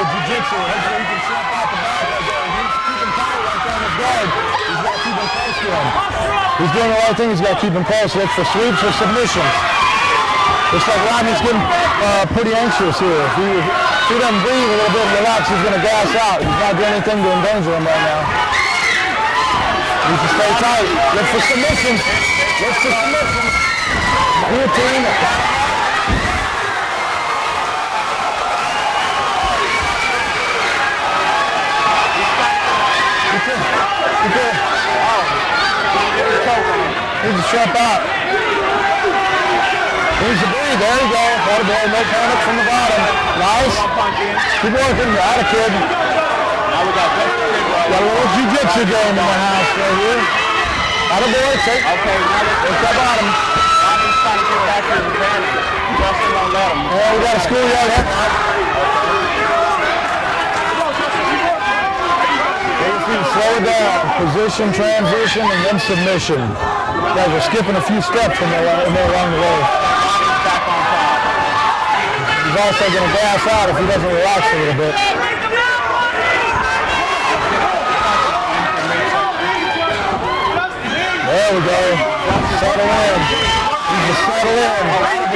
jiu-jitsu. Hopefully he can snap out the back like that. He's keeping tight right there on his guard. He's got to keep him close to him. He's doing the right thing. He's got to keep him close. Look for sweeps or submissions. Looks like Rodney's getting pretty anxious here. If he doesn't breathe a little bit and relax, he's going to gas out. He's not doing anything to endanger him right now. He needs to stay tight. Look for submissions. Look for submissions. Guillotine. Needs to strap out. Needs to breathe. There you go. Water boy. No panic from the bottom. Nice. Keep working. Got a kid. Got a little jiu-jitsu game in the house right here. Got a boy. Take that bottom. He's trying to get back to his advantage. Justin won't let him. Yeah, we got a schoolyard here. Slow it down. Position, transition, and then submission. You guys are skipping a few steps in there along the way. He's also going to gas out if he doesn't relax a little bit. There we go. Settle in. He's just settle in.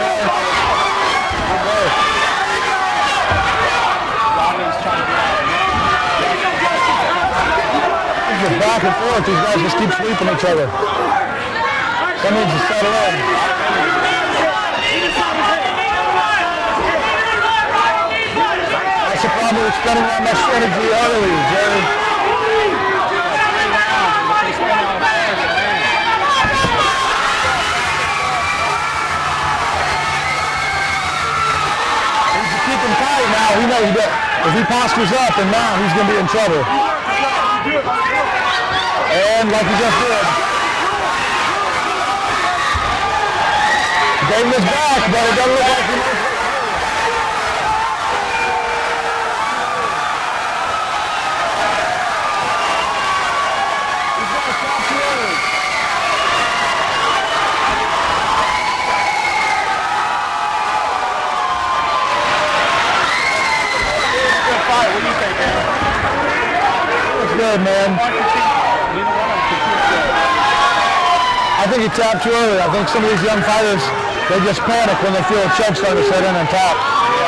Back and forth, these guys just keep sweeping each other. Some needs to settle in. That's the problem with spending that much energy early, Jerry. Needs to keep him tight now. He knows that if he postures up and now he's going to be in trouble. And like he just did. Gave him his back, but it doesn't look like he knows. He's got to stop too early. Good fight. What do you think, man? That's good, man. I think he tapped too early. I think some of these young fighters, they just panic when they feel a choke starting to set in on top.